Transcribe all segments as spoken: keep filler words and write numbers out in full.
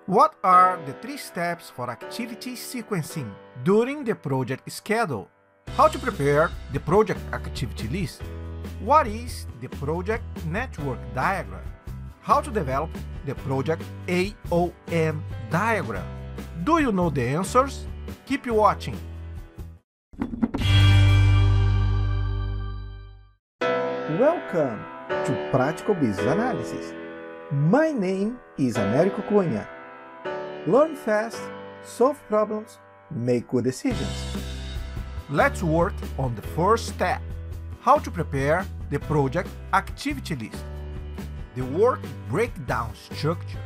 What are the three steps for activity sequencing during the project schedule? How to prepare the project activity list? What is the project network diagram? How to develop the project A O N diagram? Do you know the answers? Keep watching! Welcome to Practical Business Analysis. My name is Américo Cunha. Learn fast, solve problems, make good decisions. Let's work on the first step, how to prepare the project activity list. The work breakdown structure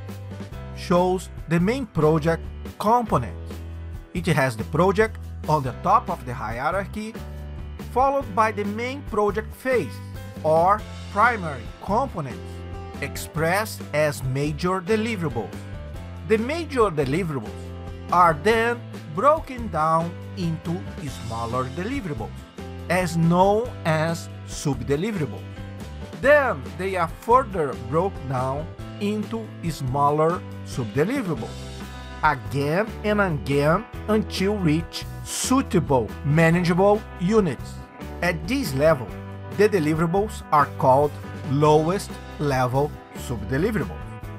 shows the main project component. It has the project on the top of the hierarchy, followed by the main project phase, or primary components, expressed as major deliverables. The major deliverables are then broken down into smaller deliverables, as known as sub-deliverables. Then they are further broken down into smaller sub-deliverables, again and again until reach suitable, manageable units. At this level, the deliverables are called lowest level sub-deliverables.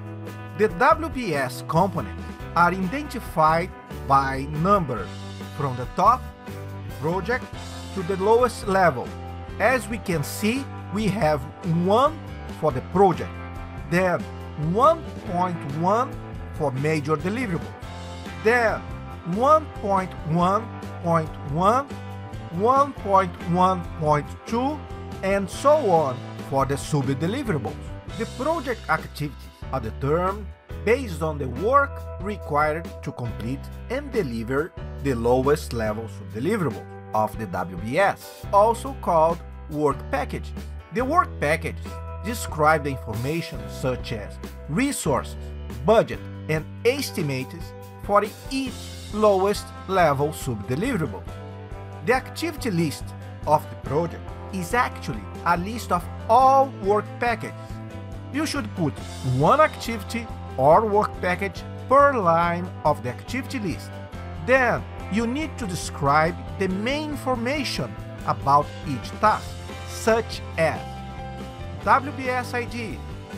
The W B S components are identified by numbers from the top project to the lowest level. As we can see, we have one for the project, then one point one for major deliverables, then one point one point one, one point one point two, and so on for the sub-deliverables. The project activities are determined based on the work required to complete and deliver the lowest level sub-deliverables of the W B S, also called work packages. The work packages describe the information such as resources, budget, and estimates for each lowest level sub-deliverable. The activity list of the project is actually a list of all work packages. You should put one activity or work package per line of the activity list. Then you need to describe the main information about each task, such as W B S I D.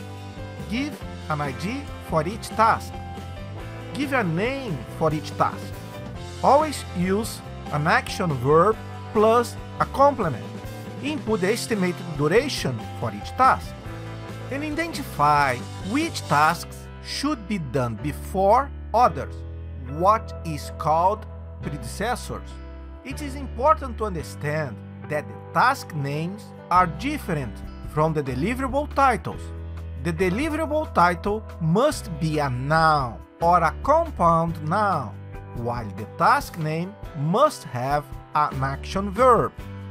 Give an I D for each task. Give a name for each task. Always use an action verb plus a complement. Input the estimated duration for each task. And identify which tasks should be done before others, what is called predecessors. It is important to understand that the task names are different from the deliverable titles. The deliverable title must be a noun or a compound noun, while the task name must have an action verb.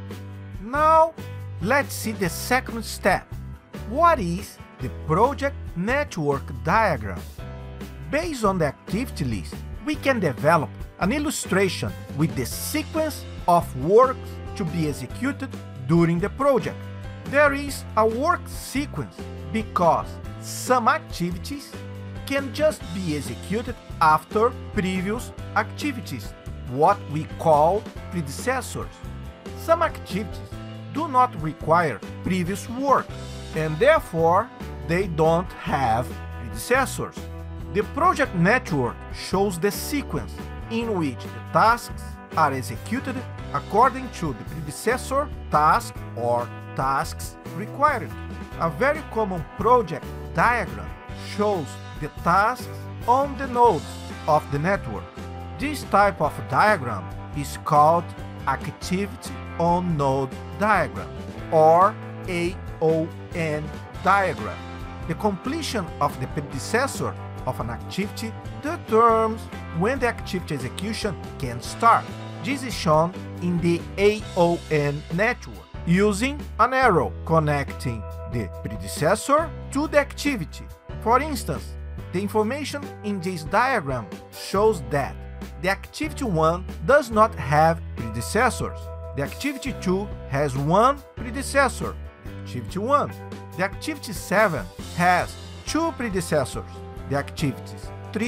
Now, let's see the second step. What is the project network diagram? Based on the activity list, we can develop an illustration with the sequence of works to be executed during the project. There is a work sequence because some activities can just be executed after previous activities, what we call predecessors. Some activities do not require previous work, and therefore they don't have predecessors. The project network shows the sequence in which the tasks are executed according to the predecessor task or tasks required. A very common project diagram shows the tasks on the nodes of the network. This type of diagram is called activity on node diagram, or A O N diagram. The completion of the predecessor of an activity determines when the activity execution can start. This is shown in the A O N network, using an arrow connecting the predecessor to the activity. For instance, the information in this diagram shows that the activity one does not have predecessors. The activity two has one predecessor, activity one. The activity seven has two predecessors, the activities three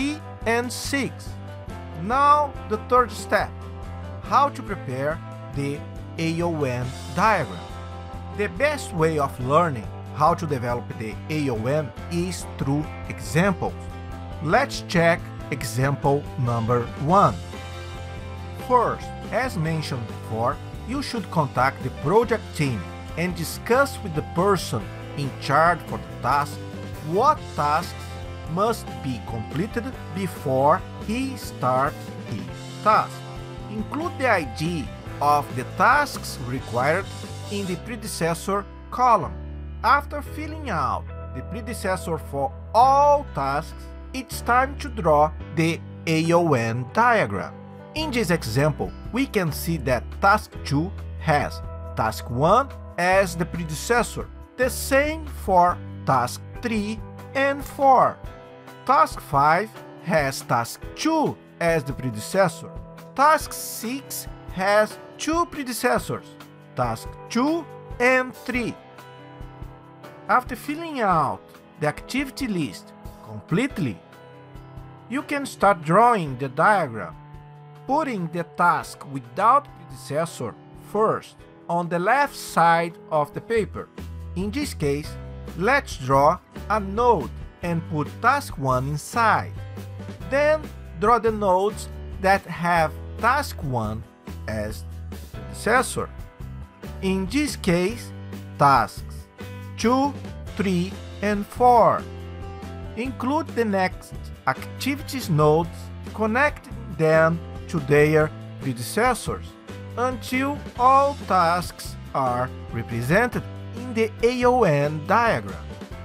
and six. Now the third step, how to prepare the A O N diagram. The best way of learning how to develop the A O N is through examples. Let's check example number one. First, as mentioned before, you should contact the project team and discuss with the person in charge for the task what tasks must be completed before he starts his task. Include the I D of the tasks required in the predecessor column. After filling out the predecessor for all tasks, it's time to draw the A O N diagram. In this example, we can see that task two has task one as the predecessor, the same for task three and four. Task five has task two as the predecessor. Task six has two predecessors, task two and three. After filling out the activity list completely, you can start drawing the diagram, putting the task without predecessor first on the left side of the paper. In this case, let's draw a node and put task one inside. Then draw the nodes that have task one as predecessor. In this case, tasks two, three, and four. Include the next activities nodes, connecting them to their predecessors until all tasks are represented in the A O N diagram.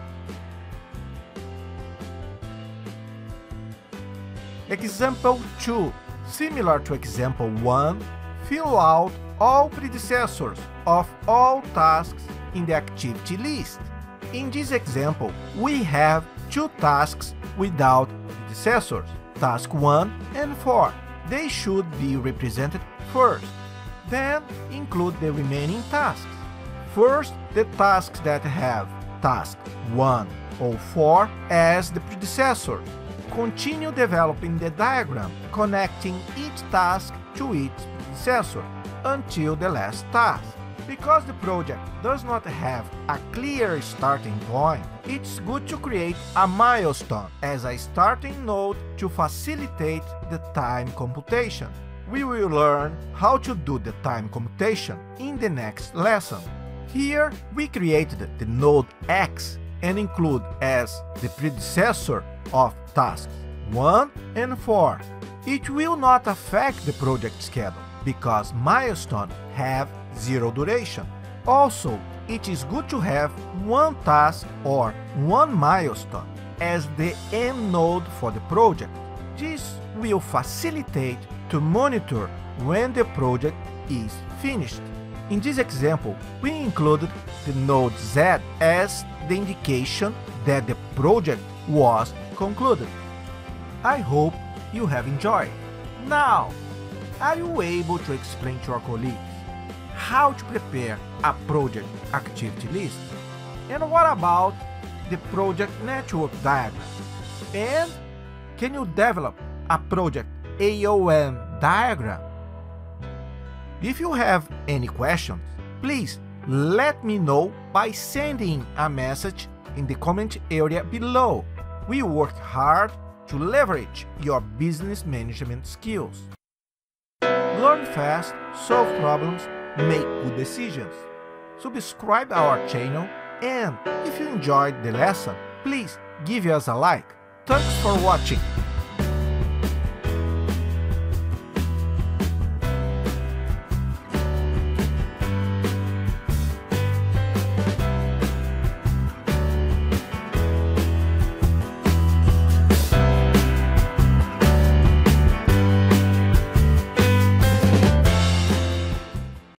Example two. Similar to example one, fill out all predecessors of all tasks in the activity list. In this example, we have two tasks without predecessors, task one and four. They should be represented first. Then include the remaining tasks. First, the tasks that have task one or four as the predecessor. Continue developing the diagram, connecting each task to its predecessor until the last task. Because the project does not have a clear starting point, it's good to create a milestone as a starting node to facilitate the time computation. We will learn how to do the time computation in the next lesson. Here we created the node X and include as the predecessor of tasks one and four. It will not affect the project schedule because milestones have zero duration. Also, it is good to have one task or one milestone as the end node for the project. This will facilitate to monitor when the project is finished. In this example, we included the node Z as the indication that the project was concluded. I hope you have enjoyed. Now, are you able to explain to your colleagues how to prepare a project activity list? And what about the project network diagram? And can you develop a project A O N diagram? If you have any questions, please let me know by sending a message in the comment area below. We work hard to leverage your business management skills. Learn fast, solve problems, make good decisions. Subscribe our channel, and if you enjoyed the lesson, please give us a like. Thanks for watching.